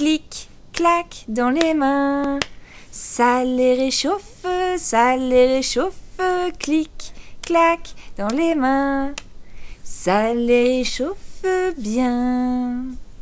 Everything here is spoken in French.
clic, clac dans les mains. Ça les réchauffe, clic, clac dans les mains. Ça les réchauffe bien.